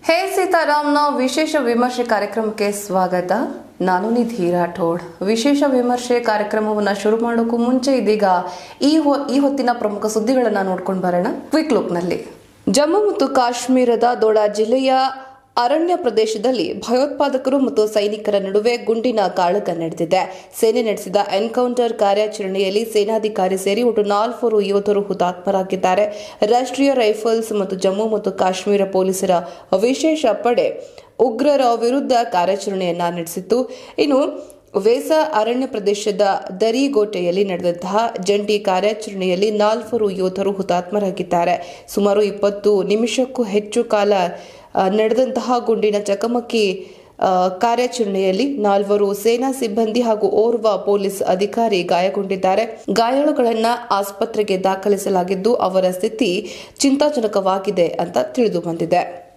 ಹೇ ಸೀತಾರಾಮ್ನ ವಿಶೇಷ ವಿಮರ್ಶೆ ಕಾರ್ಯಕ್ರಮಕ್ಕೆ ಸ್ವಾಗತ. ನಾನು ನಿಧಿ ರಾಠೋಡ್. ವಿಶೇಷ ವಿಮರ್ಶೆ ಕಾರ್ಯಕ್ರಮವನ್ನು ಶುರು ಮಾಡೋಕ್ಕೂ ಮುಂಚೆ ಇದೀಗ ಈ ಹೊತ್ತಿನ ಪ್ರಮುಖ ಸುದ್ದಿಗಳನ್ನು ನೋಡ್ಕೊಂಡು ಬರೋಣ ಕ್ವಿಕ್ ಲುಕ್ನಲ್ಲಿ. ಜಮ್ಮು ಮತ್ತು ಕಾಶ್ಮೀರದ ದೋಡಾ ಜಿಲ್ಲೆಯ ಅರಣ್ಯ ಪ್ರದೇಶದಲ್ಲಿ ಭಯೋತ್ಪಾದಕರು ಮತ್ತು ಸೈನಿಕರ ನಡುವೆ ಗುಂಡಿನ ಕಾಳಗ ನಡೆದಿದೆ. ಸೇನೆ ನಡೆಸಿದ ಎನ್ಕೌಂಟರ್ ಕಾರ್ಯಾಚರಣೆಯಲ್ಲಿ ಸೇನಾಧಿಕಾರಿ ಸೇರಿ ಒಟ್ಟು 4 ಯೋಧರು ಹುತಾತ್ಮರಾಗಿದ್ದಾರೆ. ರಾಷ್ಟ್ರೀಯ ರೈಫಲ್ಸ್ ಮತ್ತು ಜಮ್ಮು ಮತ್ತು ಕಾಶ್ಮೀರ ಪೊಲೀಸರ ವಿಶೇಷ ಪಡೆ ಉಗ್ರರ ವಿರುದ್ಧ ಕಾರ್ಯಾಚರಣೆಯನ್ನ ನಡೆಸಿತ್ತು. ಇನ್ನು ವೇಸಾ ಅರಣ್ಯ ಪ್ರದೇಶದ ದರಿಗೋಟೆಯಲ್ಲಿ ನಡೆದಂತಹ ಜಂಟಿ ಕಾರ್ಯಾಚರಣೆಯಲ್ಲಿ 4 ಯೋಧರು ಹುತಾತ್ಮರಾಗಿದ್ದಾರೆ. ಸುಮಾರು 20 ನಿಮಿಷಕ್ಕೂ ಹೆಚ್ಚು ಕಾಲ ನಡೆದಂತಹ ಗುಂಡಿನ ಚಕಮಕಿ ಕಾರ್ಯಾಚರಣೆಯಲ್ಲಿ 4 ಸೇನಾ ಸಿಬ್ಬಂದಿ ಹಾಗೂ ಓರ್ವ ಪೊಲೀಸ್ ಅಧಿಕಾರಿ ಗಾಯಗೊಂಡಿದ್ದಾರೆ. ಗಾಯಾಳುಗಳನ್ನ ಆಸ್ಪತ್ರೆಗೆ ದಾಖಲಿಸಲಾಗಿದ್ದು ಅವರ ಸ್ಥಿತಿ ಚಿಂತಾಜನಕವಾಗಿದೆ ಅಂತ ತಿಳಿದು ಬಂದಿದೆ.